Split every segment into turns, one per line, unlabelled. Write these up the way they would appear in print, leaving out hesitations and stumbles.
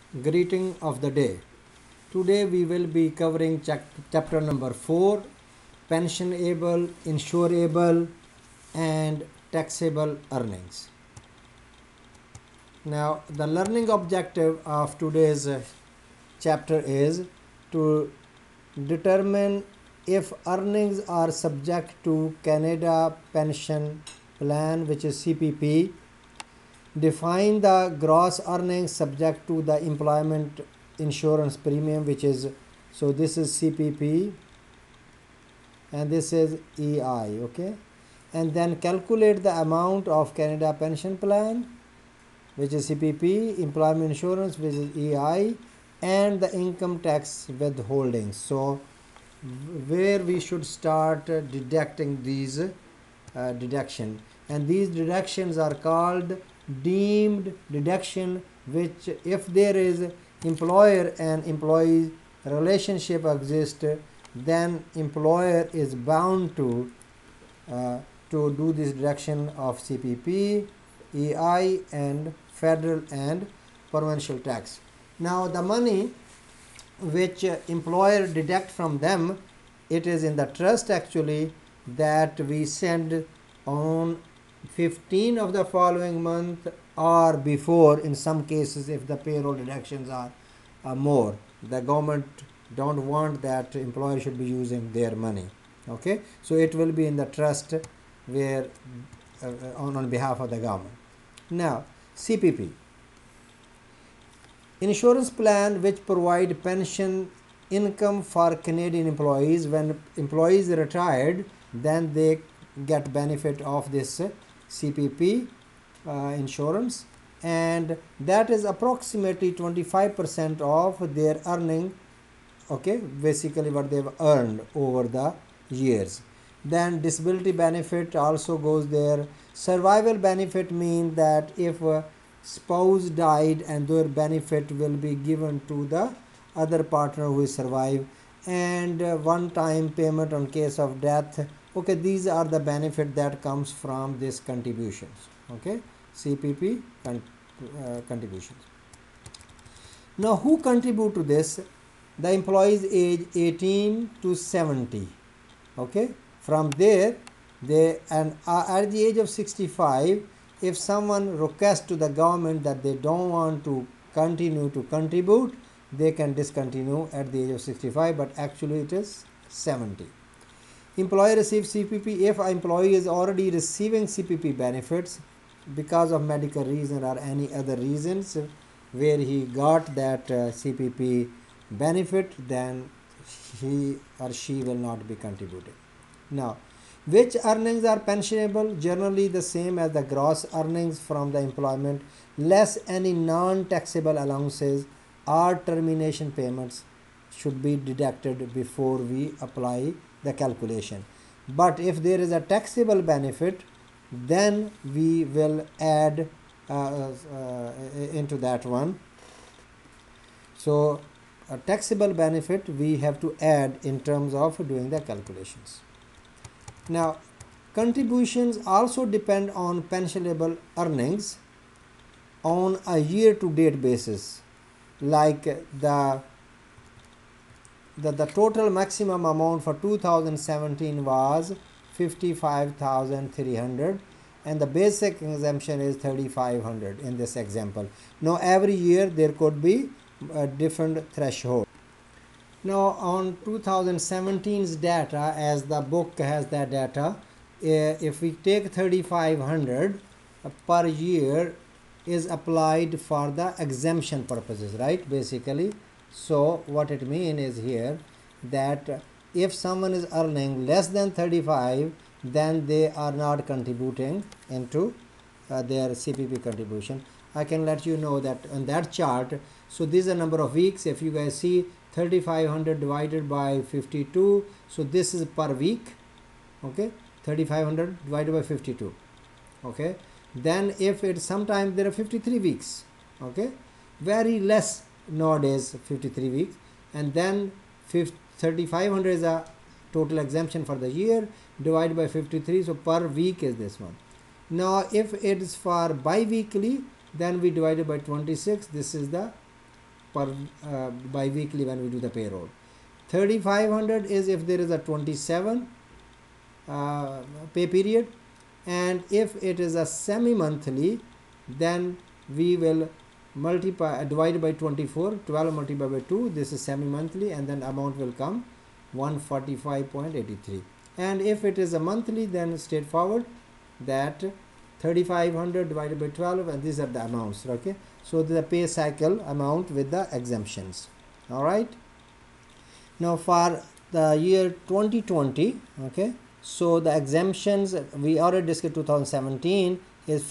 Greeting of the day. Today we will be covering chapter number 4, pensionable, insurable and taxable earnings. Now the learning objective of today's chapter is to determine if earnings are subject to Canada Pension Plan, which is CPP. Define the gross earnings subject to the employment insurance premium, which is, so this is CPP and this is EI, okay. And then calculate the amount of Canada Pension Plan, which is CPP, employment insurance, which is EI, and the income tax withholdings. So where we should start deducting these deduction, and these deductions are called deemed deduction, which if there is employer and employee relationship exist, then employer is bound to do this deduction of CPP, EI and federal and provincial tax. Now the money which employer deduct from them, it is in the trust actually that we send on 15 of the following month or before. In some cases, if the payroll deductions are more, the government don't want that employer should be using their money, okay. So it will be in the trust where on behalf of the government. Now CPP, insurance plan which provide pension income for Canadian employees. When employees retired, then they get benefit of this CPP insurance, and that is approximately 25% of their earning, okay, basically what they've earned over the years. Then disability benefit also goes there. Survival benefit means that if a spouse died, and their benefit will be given to the other partner who is survived, and one-time payment on case of death. Okay, these are the benefit that comes from this contributions, okay, CPP contributions. Now who contribute to this? The employees age 18 to 70, okay. From there they, and at the age of 65, if someone requests to the government that they don't want to continue to contribute, they can discontinue at the age of 65, but actually it is 70. Employee receives CPP if an employee is already receiving CPP benefits because of medical reason or any other reasons where he got that CPP benefit, then he or she will not be contributing. Now, which earnings are pensionable? Generally the same as the gross earnings from the employment, less any non-taxable allowances or termination payments should be deducted before we apply the calculation. But if there is a taxable benefit, then we will add into that one. So a taxable benefit we have to add in terms of doing the calculations. Now contributions also depend on pensionable earnings on a year-to-date basis. Like the total maximum amount for 2017 was 55,300, and the basic exemption is 3,500 in this example. Now every year there could be a different threshold. Now on 2017's data, as the book has that data, if we take 3,500 per year is applied for the exemption purposes, right, basically. So what it means is here that if someone is earning less than 35, then they are not contributing into their CPP contribution. I can let you know that on that chart. So this is a number of weeks. If you guys see 3,500 divided by 52, so this is per week, okay, 3,500 divided by 52, okay. Then if it's sometimes there are 53 weeks, okay, very less nowadays, 53 weeks, and then 3,500 is a total exemption for the year divided by 53, so per week is this one. Now if it is for bi-weekly, then we divide it by 26. This is the per bi-weekly when we do the payroll. 3,500 is if there is a 27 pay period, and if it is a semi-monthly, then we will divide by 24, 12 multiplied by 2, this is semi-monthly, and then amount will come 145.83. and if it is a monthly, then straightforward that 3,500 divided by 12, and these are the amounts. Okay, so the pay cycle amount with the exemptions. All right, now for the year 2020, okay, so the exemptions we already discussed 2017 is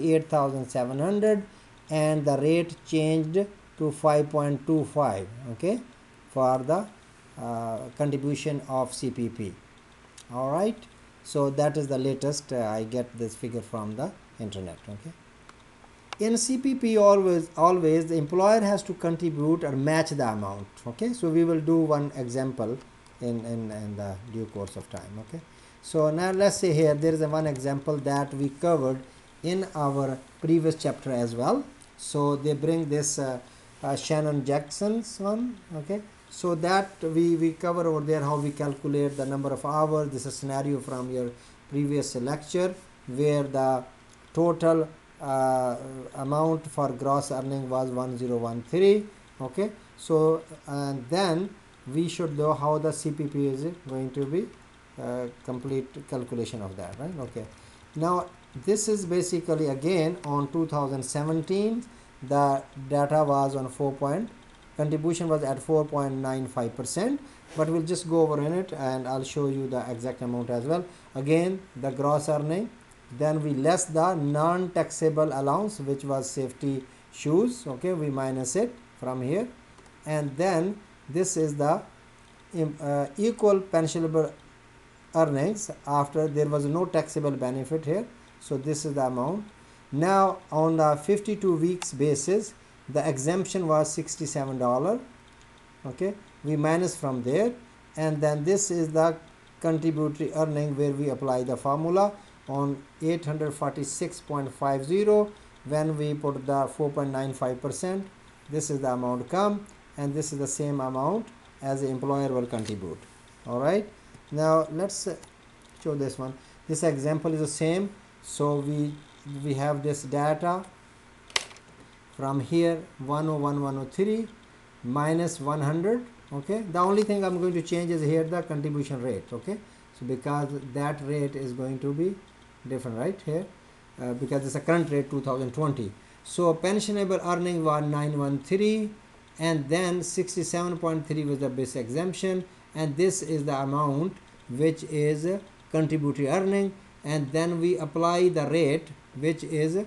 58,700, and the rate changed to 5.25, okay, for the contribution of CPP. All right, so that is the latest. I get this figure from the internet. Okay, in CPP always the employer has to contribute or match the amount. Okay, so we will do one example in the due course of time. Okay, so now let's say here there is one example that we covered in our previous chapter as well. So they bring this Shannon Jackson's one. Okay, so that we cover over there how we calculate the number of hours. This is a scenario from your previous lecture where the total amount for gross earning was 1013. Okay, so and then we should know how the CPP is going to be complete calculation of that, right? Okay, now this is basically again on 2017 the data was on contribution was at 4.95%, but we'll just go over in it and I'll show you the exact amount as well. Again, the gross earning, then we less the non-taxable allowance, which was safety shoes. Okay, we minus it from here, and then this is the equal pensionable earnings after there was no taxable benefit here. So this is the amount. Now on the 52 weeks basis, the exemption was $67. Okay, we minus from there, and then this is the contributory earning where we apply the formula on 846.50. when we put the 4.95%, this is the amount come, and this is the same amount as the employer will contribute. All right, now let's show this one. This example is the same. So we have this data from here 101,103 minus 100. Okay, the only thing I'm going to change is here the contribution rate. Okay, so because that rate is going to be different right here, because it's a current rate 2020. So pensionable earning was 913, and then 67.3 was the base exemption, and this is the amount which is contributory earning, and then we apply the rate which is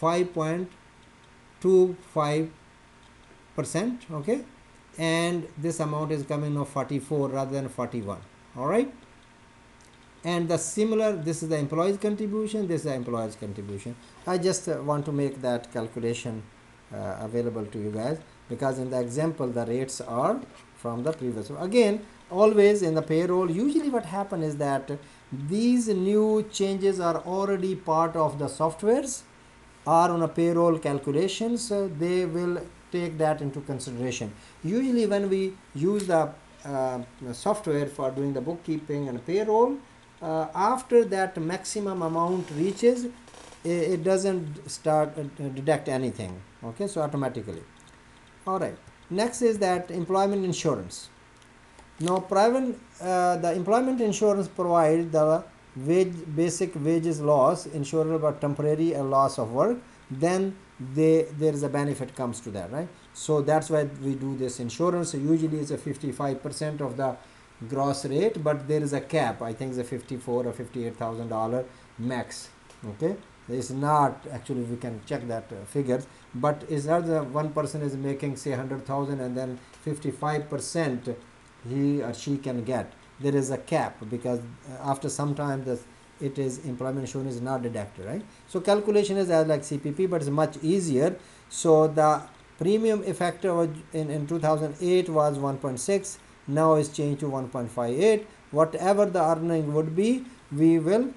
5.25%. okay, and this amount is coming of 44 rather than 41. All right, and the similar, this is the employee's contribution, this is the employer's contribution. I just want to make that calculation available to you guys, because in the example the rates are from the previous one. Again, always in the payroll, usually what happens is that these new changes are already part of the softwares or on a payroll calculations. They will take that into consideration. Usually when we use the software for doing the bookkeeping and payroll, after that maximum amount reaches, it doesn't start deduct anything. Okay, so automatically. All right, next is that employment insurance. Now the employment insurance provides the basic wages loss insurable but temporary loss of work. Then there is a benefit comes to that, right? So that's why we do this insurance. So usually it's a 55% of the gross rate, but there is a cap. I think it's a $54,000 or $58,000 max. Okay, it's not actually, we can check that figures, but is that the one person is making say 100,000 and then 55% he or she can get. There is a cap, because after some time it is employment insurance is not deducted, right? So calculation is as like CPP, but it's much easier. So the premium effective in 2008 was 1.6, now is changed to 1.58. Whatever the earning would be, we will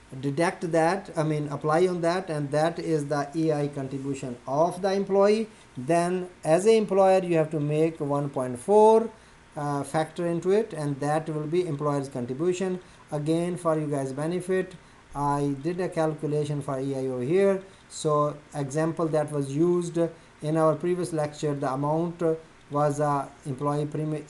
deduct that, I mean apply on that, and that is the EI contribution of the employee, then as an employer you have to make 1.4 factor into it, and that will be employer's contribution. Again, for you guys benefit, I did a calculation for EI over here. So example that was used in our previous lecture, the amount was employee premium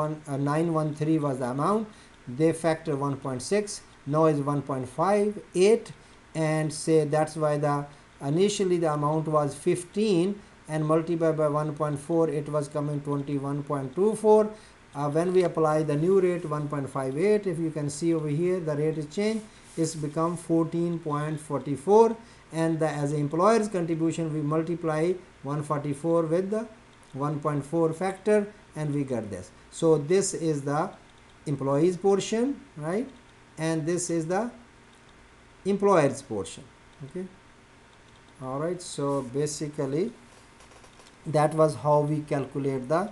913 was the amount. They factor 1.6, now is 1.58, and say that's why the initially the amount was 15 and multiply by 1.4, it was coming 21.24. When we apply the new rate 1.58, if you can see over here the rate is changed, it's become 14.44, and as an employer's contribution we multiply 144 with the 1.4 factor and we get this. So this is the employees portion, right, and this is the employer's portion. Okay, all right, so basically that was how we calculate the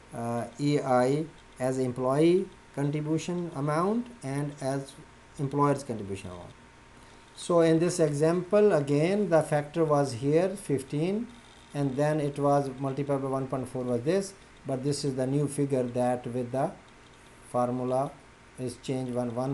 EI as employee contribution amount and as employer's contribution amount. So in this example, again the factor was here 15, and then it was multiplied by 1.4 was this, but this is the new figure that with the formula is changed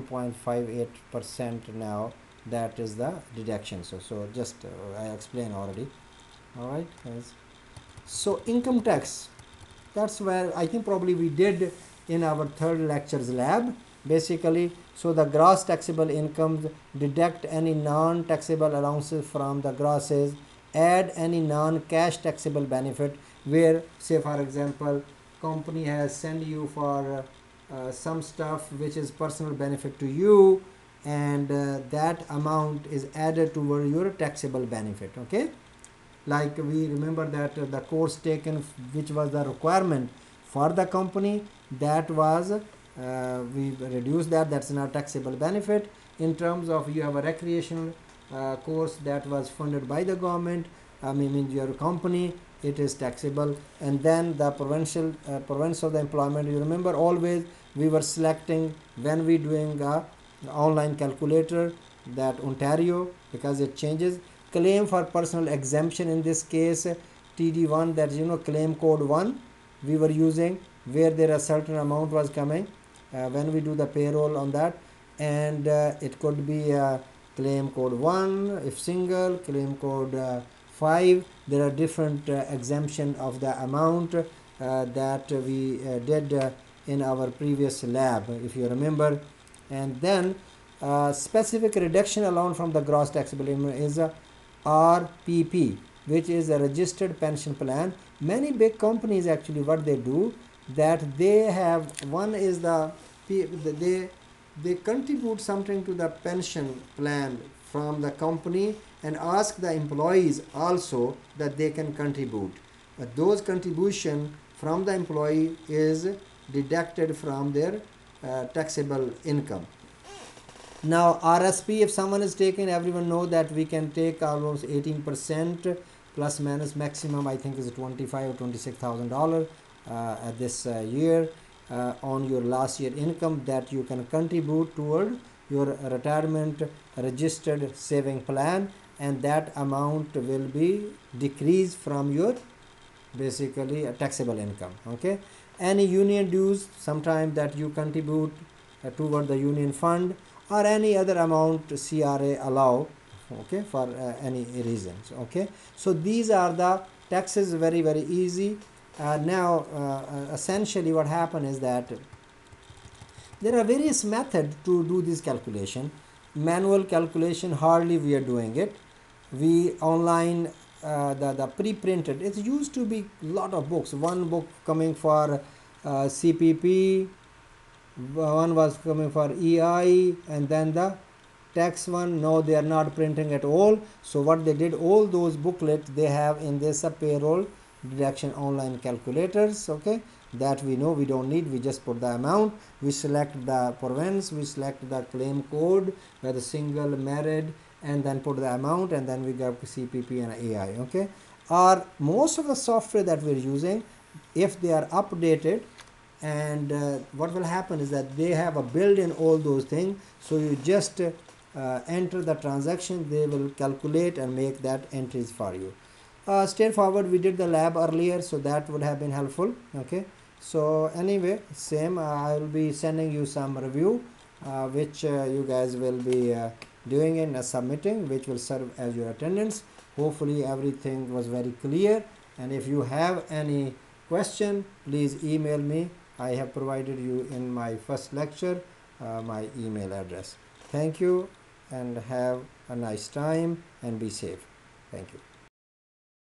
1.58% now, that is the deduction. So just I explained already. All right guys, so income tax, that's where I think probably we did in our third lectures lab basically. So the gross taxable incomes, deduct any non-taxable allowances from the grosses, add any non-cash taxable benefit, where say for example company has sent you for some stuff which is personal benefit to you, and that amount is added toward your taxable benefit. Okay, like we remember that the course taken which was the requirement for the company, that was we reduced that, that's not taxable benefit. In terms of you have a recreational course that was funded by the government, I mean your company, it is taxable. And then the provincial of the employment, you remember always we were selecting when we doing a online calculator that Ontario, because it changes. Claim for personal exemption, in this case TD1, that claim code 1 we were using, where there a certain amount was coming when we do the payroll on that, and it could be claim code 1 if single, claim code 5, there are different exemption of the amount that we did in our previous lab, if you remember. And then specific reduction allowed from the gross taxable income is a RPP, which is a registered pension plan. Many big companies actually what they do, that they have, one is they contribute something to the pension plan from the company and ask the employees also that they can contribute, but those contribution from the employee is deducted from their taxable income. Now RSP, if someone is taking, everyone know that we can take almost 18% plus minus, maximum I think is $25,000 or $26,000 at this year on your last year income, that you can contribute toward your retirement registered saving plan, and that amount will be decreased from your basically taxable income. Okay, any union dues sometime that you contribute toward the union fund, or any other amount CRA allow, okay, for any reasons. Okay, so these are the taxes, very easy. Now essentially what happened is that there are various methods to do this calculation. Manual calculation, hardly we are doing it. We online the pre-printed, it used to be lot of books, one book coming for CPP, one was coming for EI, and then the tax one. No, they are not printing at all. So what they did, all those booklets they have in this payroll deduction online calculators. Okay, that we know we don't need, we just put the amount, we select the province, we select the claim code, whether single, married, and then put the amount, and then we got CPP and AI. Okay, or most of the software that we're using, if they are updated, and what will happen is that they have a built-in all those things, so you just enter the transaction, they will calculate and make that entries for you. straightforward. We did the lab earlier, so that would have been helpful. Okay, so anyway, same, I will be sending you some review which you guys will be doing in submitting, which will serve as your attendance. Hopefully everything was very clear, and if you have any question, please email me. I have provided you in my first lecture my email address. Thank you and have a nice time and be safe. Thank you.